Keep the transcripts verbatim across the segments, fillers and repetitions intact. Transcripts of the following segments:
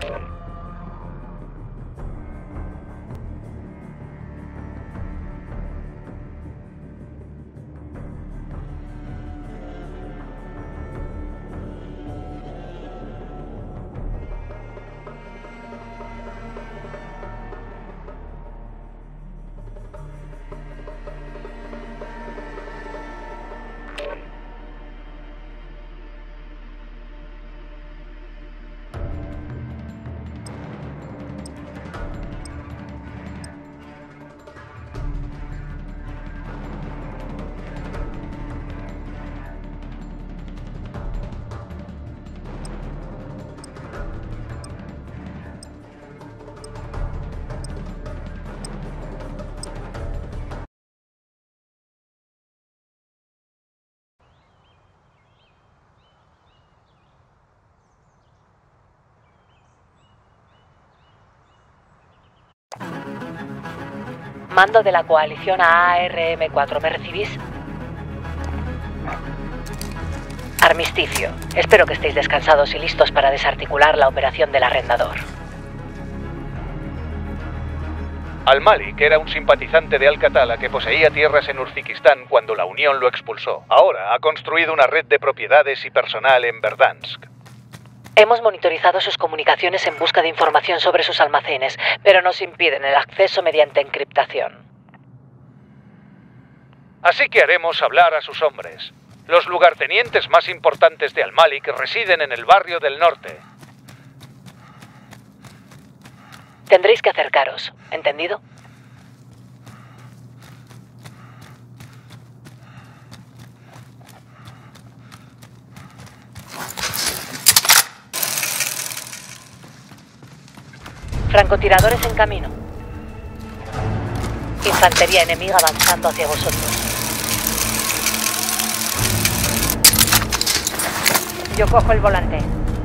Mando de la coalición A R M cuatro, ¿me recibís? Armisticio. Espero que estéis descansados y listos para desarticular la operación del arrendador. Al-Malik era un simpatizante de Al-Qatala que poseía tierras en Uzbekistán cuando la Unión lo expulsó. Ahora ha construido una red de propiedades y personal en Verdansk. Hemos monitorizado sus comunicaciones en busca de información sobre sus almacenes, pero nos impiden el acceso mediante encriptación. Así que haremos hablar a sus hombres. Los lugartenientes más importantes de Al-Malik residen en el barrio del norte. Tendréis que acercaros, ¿entendido? Francotiradores en camino. Infantería enemiga avanzando hacia vosotros. Yo cojo el volante.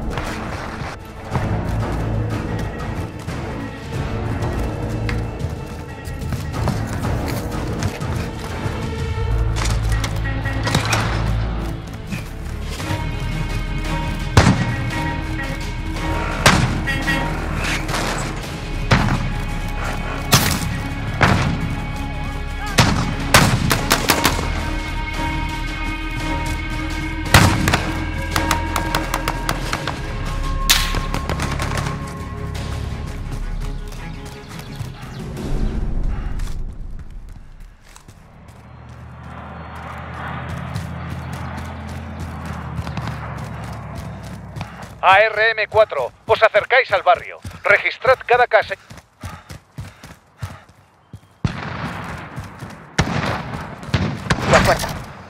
A R M cuatro, os acercáis al barrio. Registrad cada casa. De acuerdo.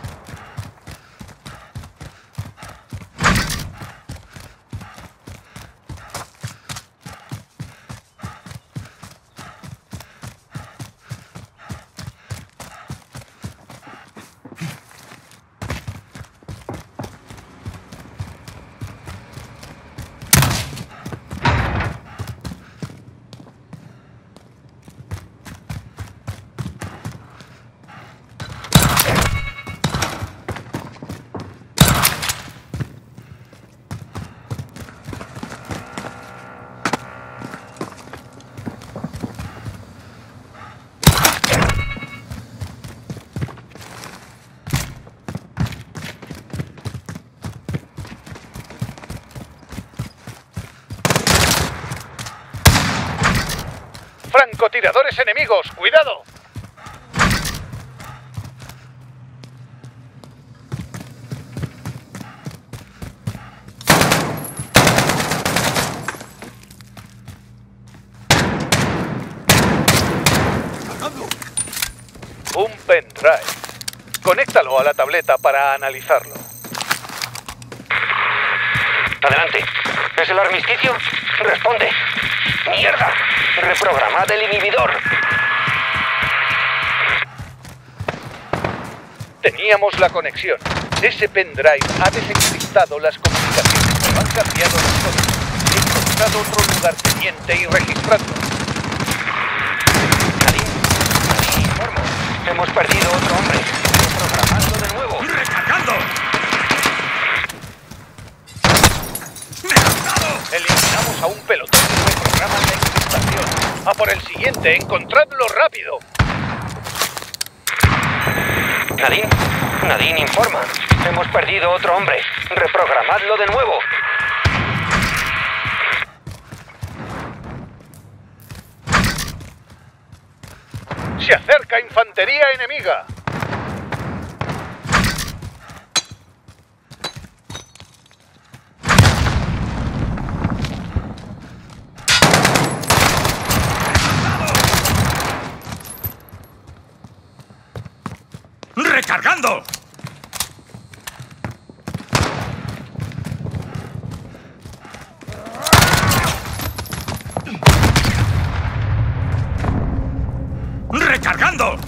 ¡Francotiradores enemigos! ¡Cuidado! Un pendrive. Conéctalo a la tableta para analizarlo. Adelante. ¿Es el armisticio? Responde. ¡Mierda! Reprogramad el inhibidor. Teníamos la conexión. Ese pendrive ha desencriptado las comunicaciones, pero han cambiado los códigos. He encontrado otro lugarteniente y registradlo. Nadie. Sí, informo. Hemos perdido otro hombre. Reprogramadlo de nuevo. ¡Recargando! ¡Me has dado! Eliminamos a un pelotón y reprograman la encriptación. A por el siguiente, encontradlo rápido. Nadine, Nadine, informa. Hemos perdido otro hombre. Reprogramadlo de nuevo. Se acerca infantería enemiga. ¡Recargando! ¡Recargando!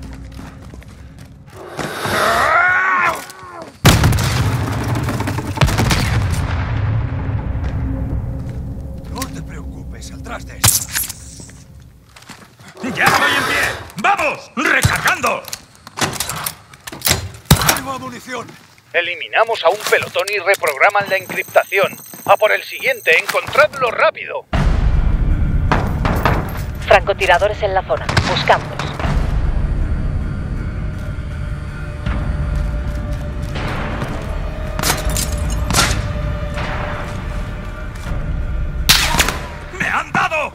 No te preocupes, saldrás de eso. ¡Ya estoy en pie! ¡Vamos! ¡Recargando! ¡Tengo munición! Eliminamos a un pelotón y reprograman la encriptación. A por el siguiente, encontradlo rápido. Francotiradores en la zona. Buscadlos. ¡Me han dado!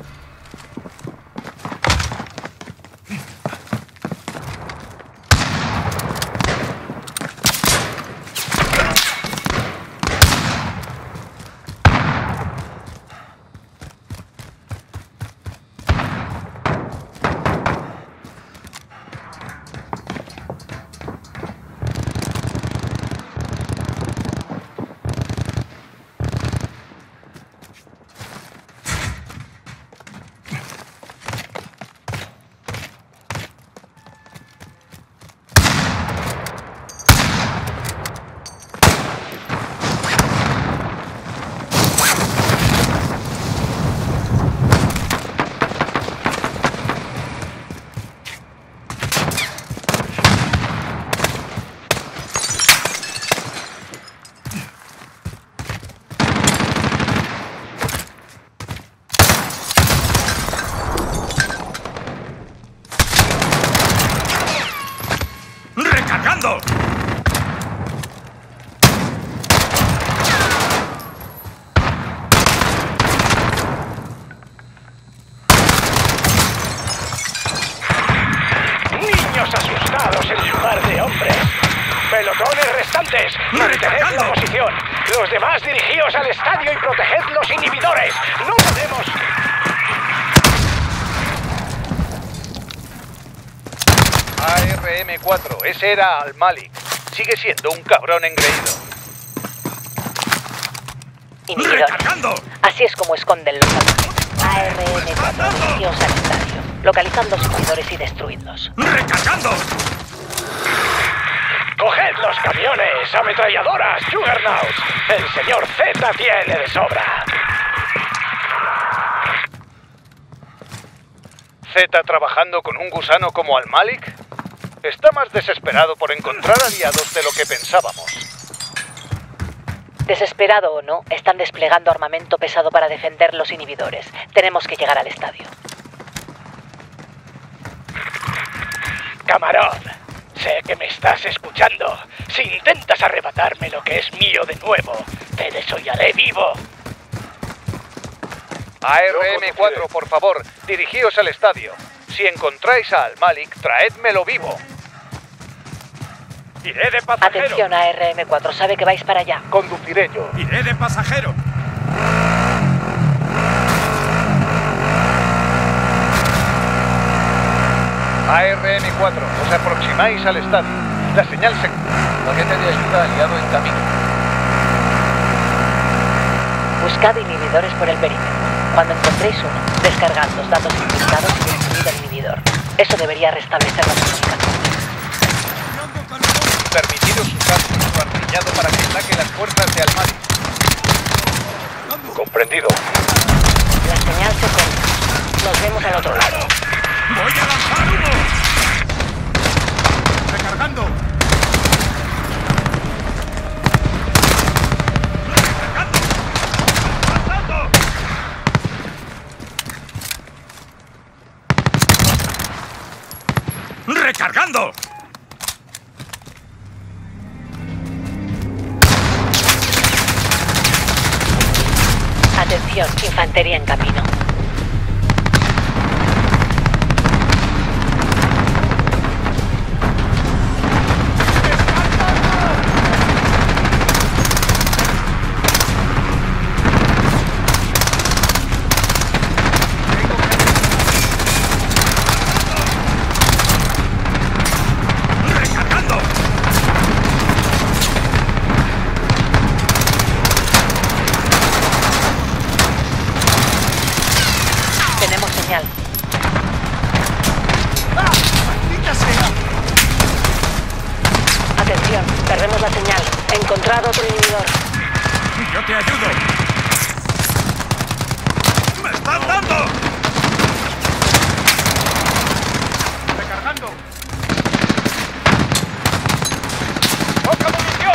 ¡Recargando! Niños asustados en lugar de hombres. Pelotones restantes, mantened la posición. Los demás dirigíos al estadio y proteged los inhibidores. No podemos... A R M cuatro, ese era Al-Malik. Sigue siendo un cabrón engreído. Inhibidores. ¡Recargando! Así es como esconden los almacenes. A R M cuatro, dirigíos al estadio. Localizad los inhibidores y destruidlos. ¡Recargando! ¡Coged los camiones! ¡Ametralladoras! ¡Juggernauts! El señor Z tiene de sobra. ¿Z trabajando con un gusano como Al-Malik? Está más desesperado por encontrar aliados de lo que pensábamos. Desesperado o no, están desplegando armamento pesado para defender los inhibidores. Tenemos que llegar al estadio. Camarón, sé que me estás escuchando. Si intentas arrebatarme lo que es mío de nuevo, te desollaré vivo. A R M cuatro, por favor, dirigíos al estadio. Si encontráis a Al-Malik, traédmelo vivo. Iré de pasajero. Atención, A R M cuatro, sabe que vais para allá. Conduciré yo. ¡Iré de pasajero! A R M cuatro, os aproximáis al estadio. La señal se... Paquete de ayuda aliado en camino. Buscad inhibidores por el perímetro. Cuando encontréis uno, descargad los datos encriptados y destruid el inhibidor. Eso debería restablecer la comunicación. Permitiros usar vuestro artillado para que ataque las fuerzas de Al-Malik. Comprendido. La señal se corta. Nos vemos al otro lado. ¡Voy a lanzar uno! ¡Recargando! ¡Recargando! ¡Recargando! Atención, infantería en camino. Atención, perdemos la señal. He encontrado otro inhibidor. ¡Yo te ayudo! ¡Me están dando! ¡Recargando! ¡Poca munición!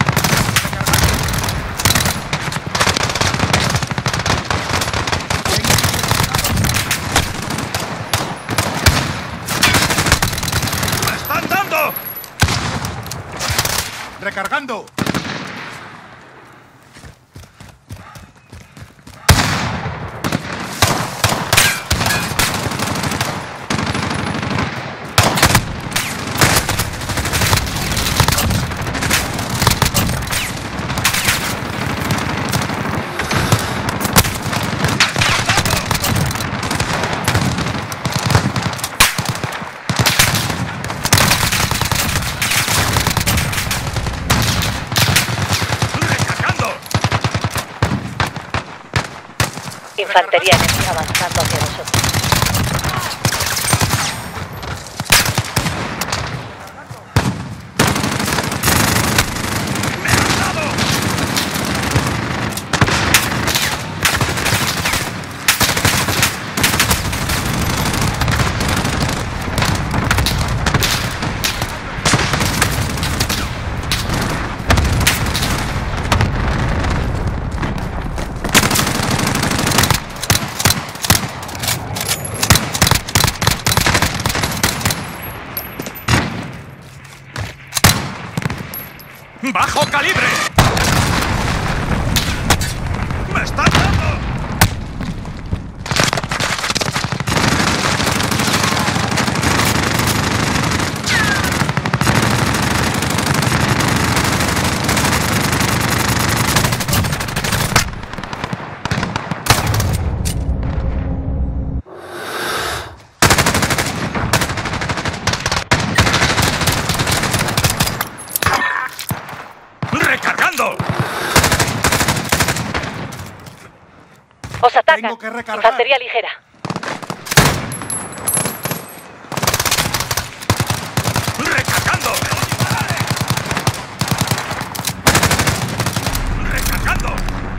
¡Me están dando! ¡Recargando! Infantería enemiga avanzando hacia nosotros. ¡Me han dado! ¡Bajo calibre! ¡Me están dando! ¡Recargando! Os atacan. Tengo que recargar. Infantería ligera. ¡Recargando! ¡Recargando!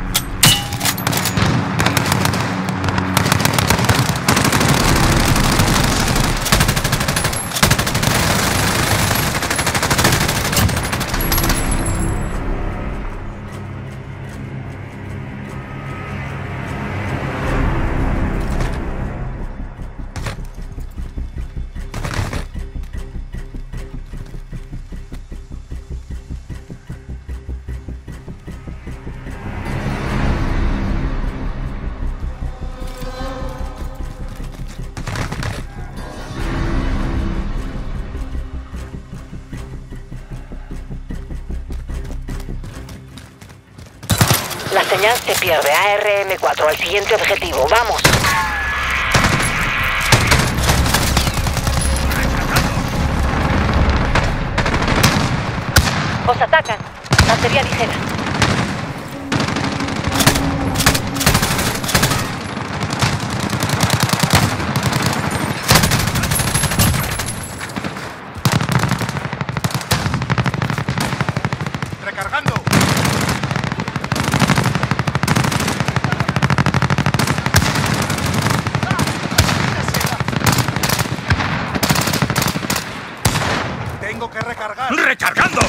La señal se pierde. A R M cuatro, al siguiente objetivo. ¡Vamos! Os atacan. Infantería ligera. ¡Recargando! Tengo que recargar. ¡Recargando!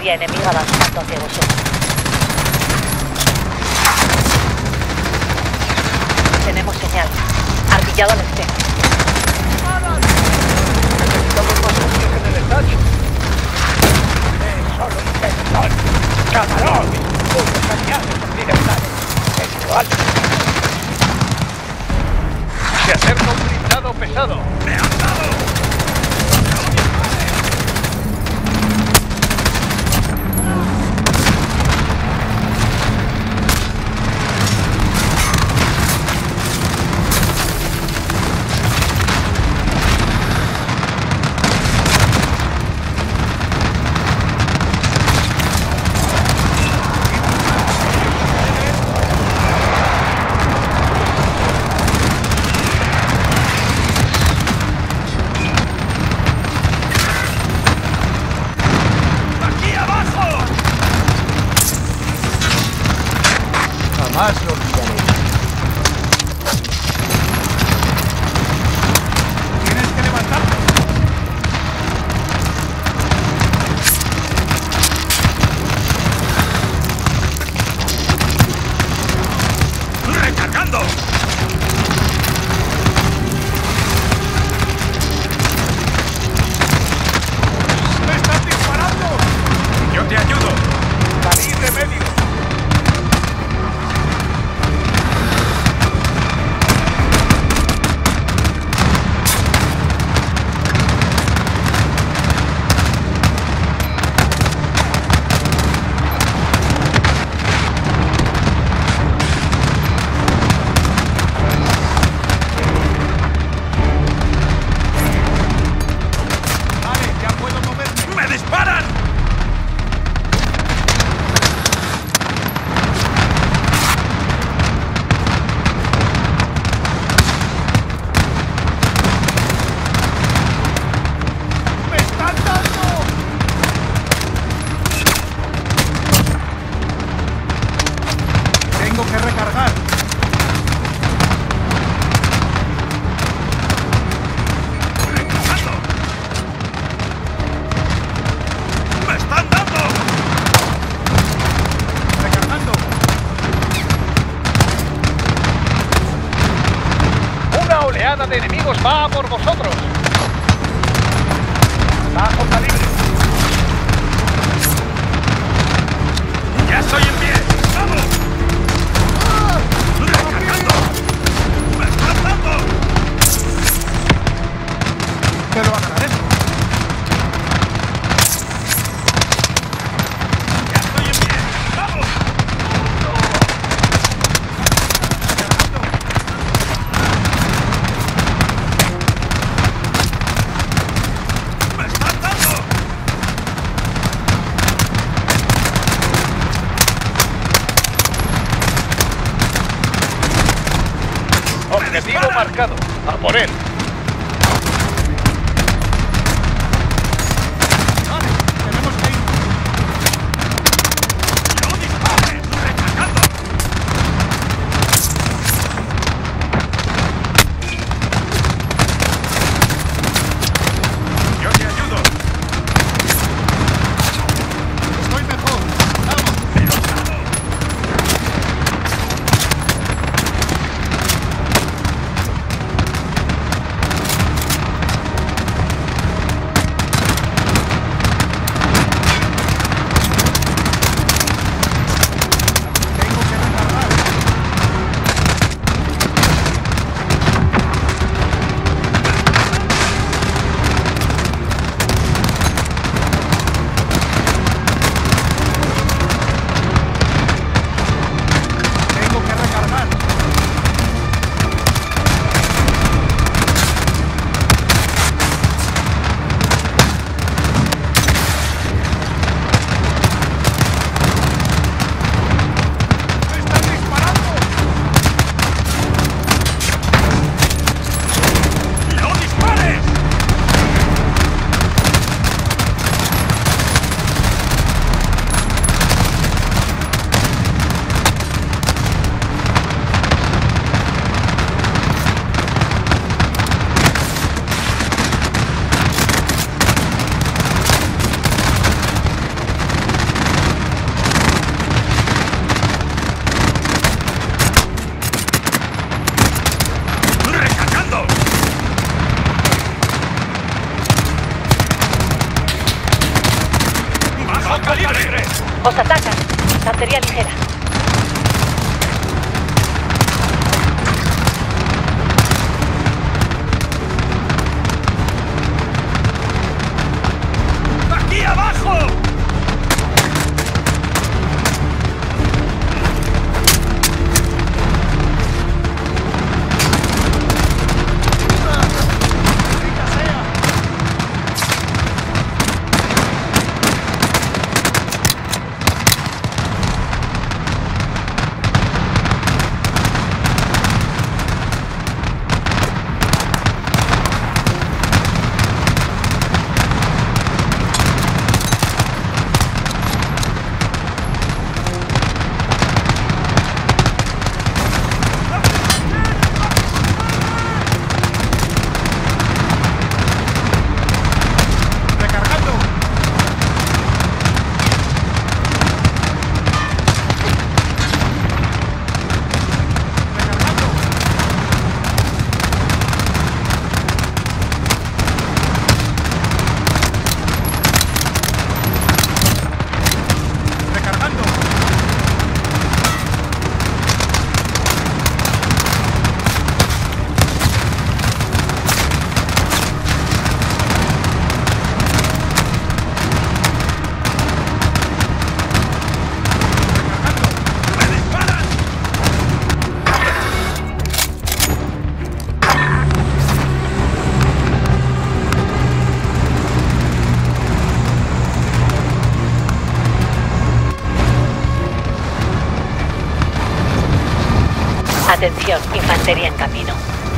artillería enemiga avanzando hacia vosotros. Tenemos señal. Artillado al extremo. Necesitamos más hombres en el estadio. Es solo un pelotón. ¡Camarón! Unos aliados occidentales. Es igual. Se acerca un blindado pesado. ¡Me han dado! Jamás lo olvidaré. Tienes que levantarte. ¡Recargando! ¡Me están disparando! Yo te ayudo. Calibre medio. De enemigos va a por vosotros. Bajo calibre. ¡Ya estoy en pie! ¡Vamos! ¡Recargando! ¡Me están dando! Te lo agradezco. ¡Ya estoy en pie! ¡Vamos! Objetivo marcado. A por él. Vale, tenemos que ir. ¡No dispares! ¡Recargando! Yo te ayudo. Estoy mejor. Vamos. ¡Pelotado! Os atacan. Infantería ligera. ¡Aquí abajo! Atención, infantería en camino.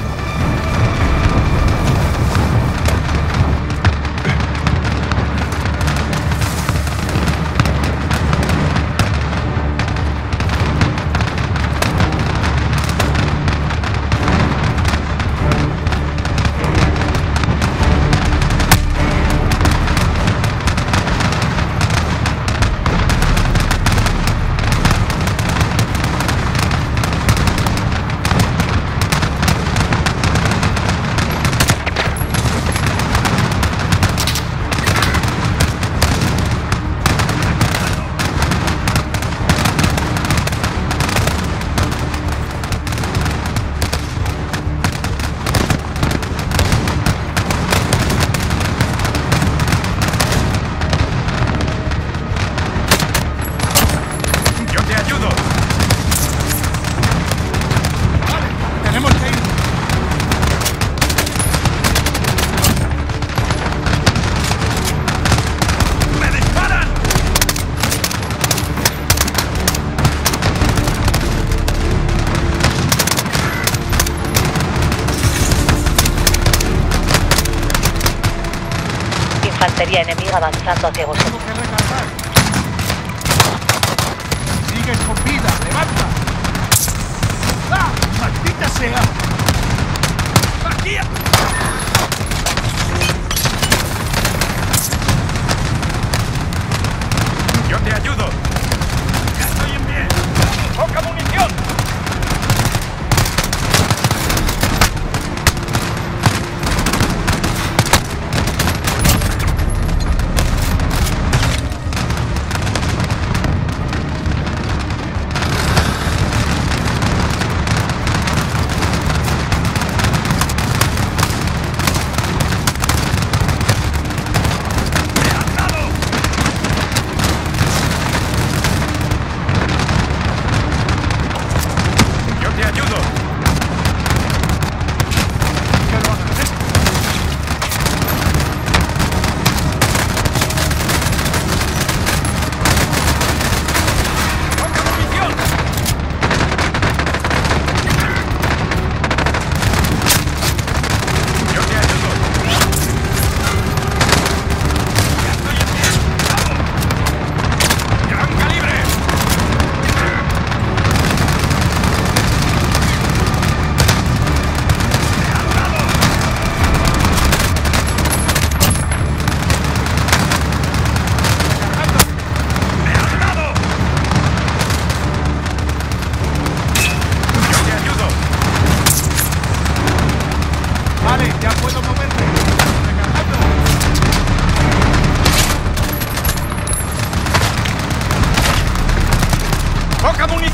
Infantería enemiga avanzando hacia vosotros. Tengo que recargar. Sigues con vida, levanta. ¡Ah! ¡Maldita sea! ¡Aquí! Yo te ayudo. Ya estoy en pie. ¡Poca munición!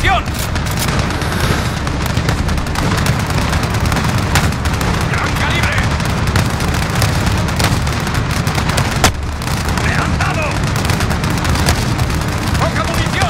munición! ¡Gran calibre! ¡Me han dado! ¡Poca munición!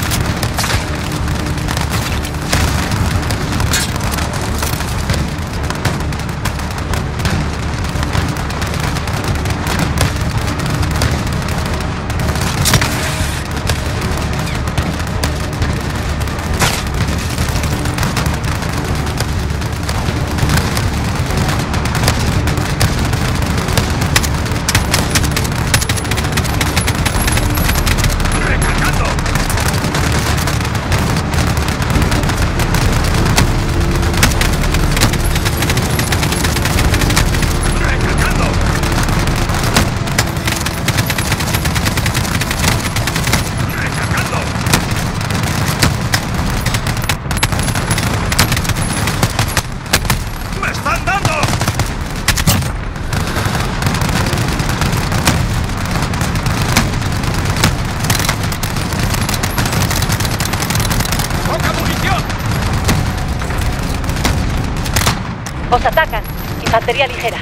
Os atacan. Infantería ligera.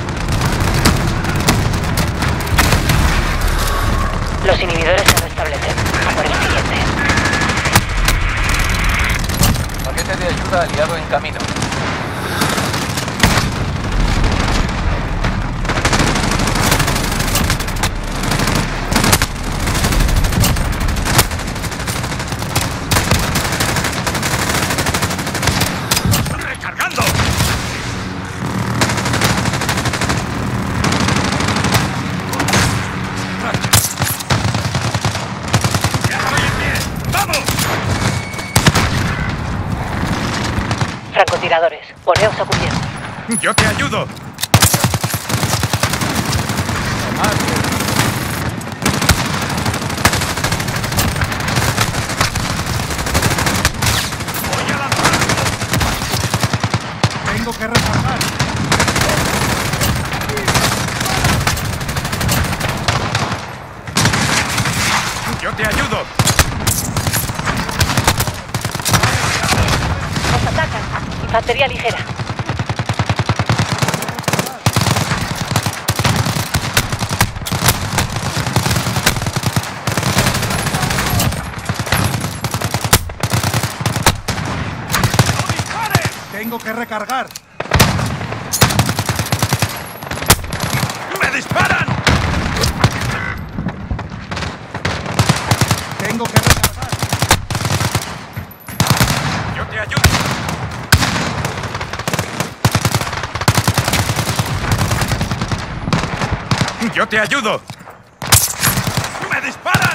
Los inhibidores se restablecen. A por el siguiente. Paquete de ayuda aliado en camino. ¡Recargando! ¡Ya estoy en pie! ¡Vamos! Francotiradores. Poneos a cubierto. ¡Yo te ayudo! ¡Voy a lanzarlo! Tengo que recargar. ¡Yo te ayudo! Os atacan. Infantería ligera. Tengo que recargar. ¡Me disparan! Tengo que recargar. ¡Yo te ayudo! ¡Yo te ayudo! ¡Me disparan!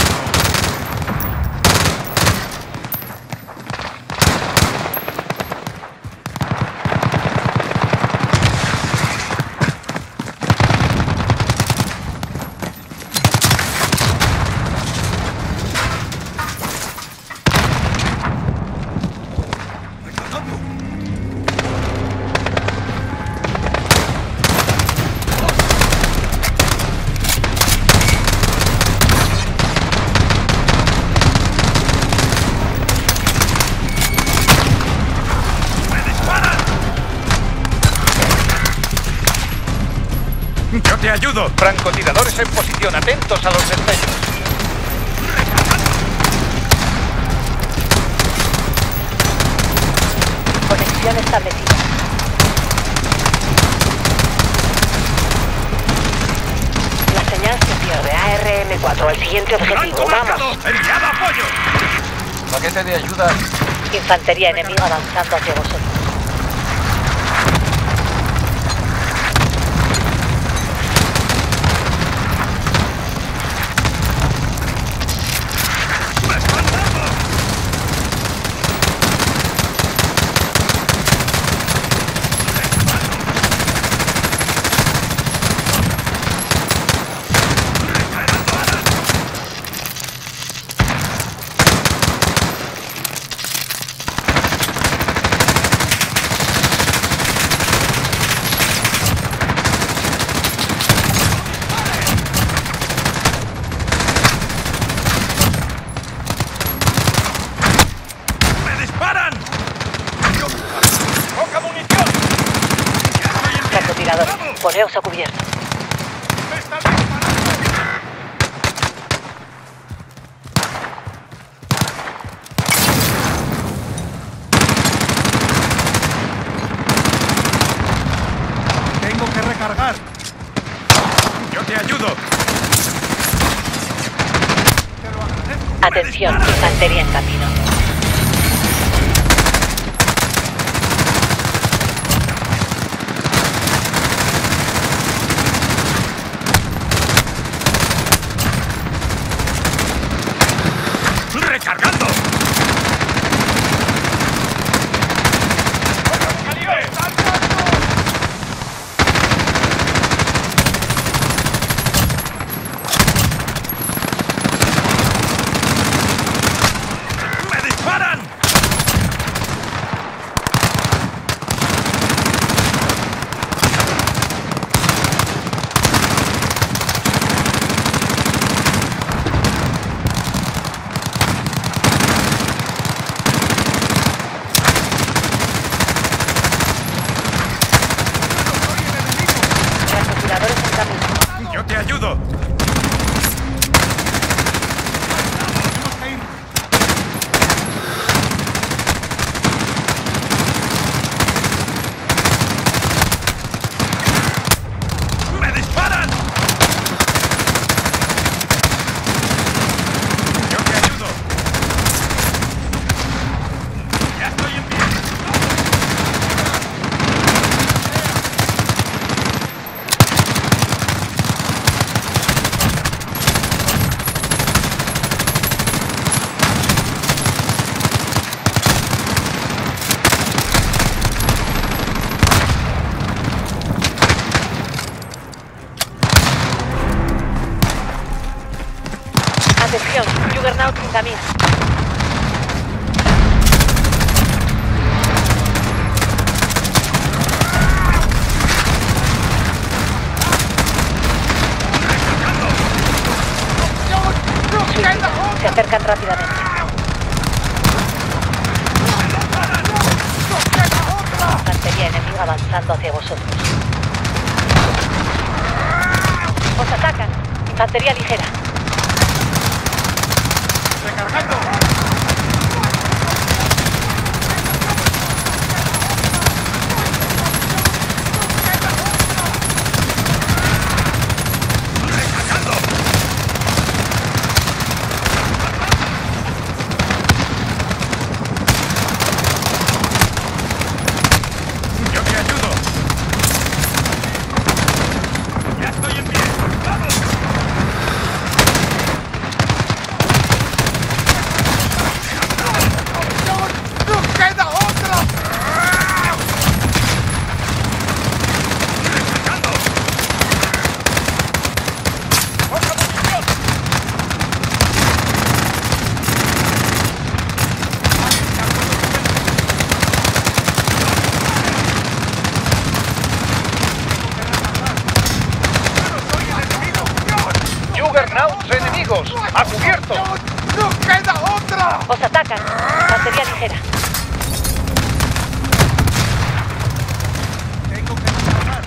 ¡Yo te ayudo! Francotiradores en posición, atentos a los destellos. Conexión establecida. La señal se pierde. A R M cuatro, al siguiente objetivo. ¡Blanco marcado! Vamos. ¡Enviado apoyo! Paquete de ayuda. Infantería enemiga avanzando hacia vosotros. ¡Me están dando! francotiradores. Poneos a cubierto. ¡Me están disparando! Tengo que recargar. Yo te ayudo. Te lo agradezco. Atención, infantería en camino. ¡Recargando! ¡Me disparan! Francotiradores en camino. Yo te ayudo. ¡Me disparan! Yo te ayudo. Ya estoy en pie. Atención, Juggernaut en camino. Suicidas. Se acercan rápidamente. Infantería enemiga avanzando hacia vosotros. Os atacan. Infantería ligera. ¡Recargando! ¡Recargando! Yo te ayudo. Ya estoy en pie. ¡Vamos! ¡No queda otra! ¡Recargando! ¡Otra posición! ¡Juggernauts enemigos! ¡A cubierto! ¡No queda otra! Os atacan. Infantería ligera. Tengo que recargar.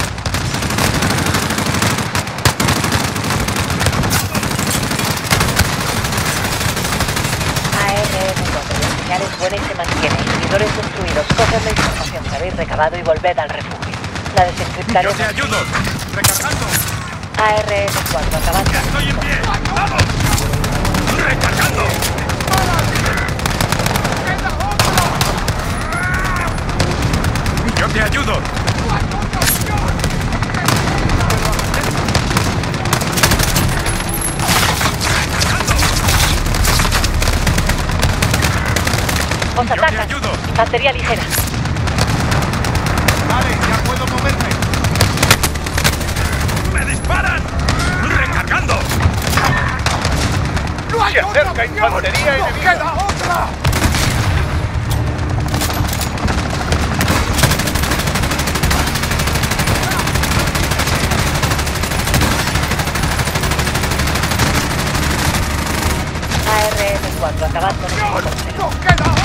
A R M cuatro. La señal es buena y se mantiene. Inhibidores destruidos. Coged la información que habéis recabado y volved al refugio. La Yo desencriptaremos. te ayudo. Recargando. A R M cuatro. Acabando. Ya estoy en pie. ¡Vamos! ¡Recargando! Yo te ayudo. Os Yo te atacan. ayudo. Infantería ligera. Vale, ya puedo moverme. ¡Me disparan! ¡Recargando! ¡No hay ¡Se otra acerca opción! infantería ¡No enemiga! queda otra! A R M cuatro. Acabando. ¡No queda otra!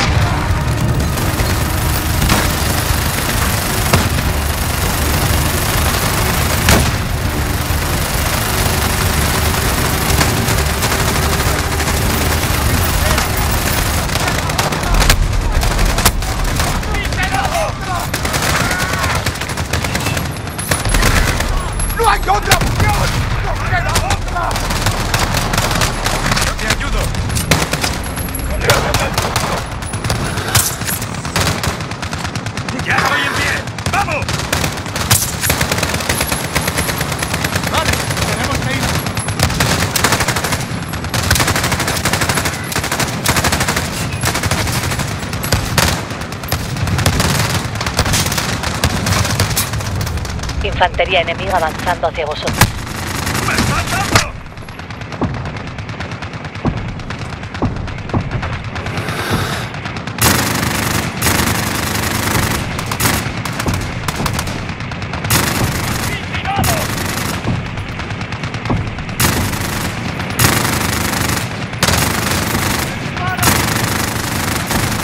otra munición! ¡No queda otra! ¡Yo te ayudo! ¡Ya estoy en pie! ¡Vamos! Vale, tenemos que ir. Infantería enemiga avanzando hacia vosotros. ¡Me están dando!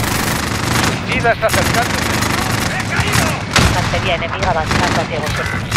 Idas acercándose. ¡He caído! Infantería enemiga avanzando hacia vosotros.